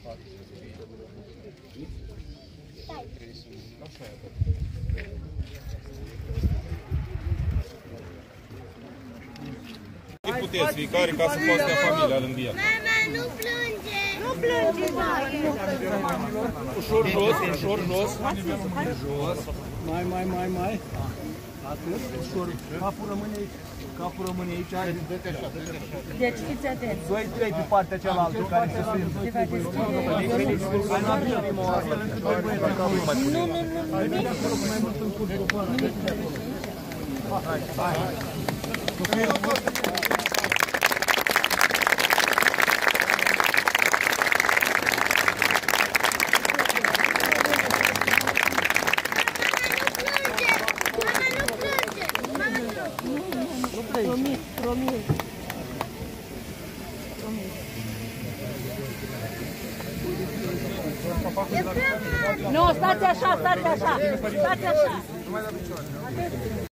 Puteți fiecare ca să poată stea familia lângă el. Mama, nu plânge! Nu plânge, Ușor jos, ușor jos. Jos. Mai. Atât, ușor. Capul rămâne aici. Deci fiți atenți. 2-3 pe partea cealaltă care se sunt. Promit. Nu, stați așa.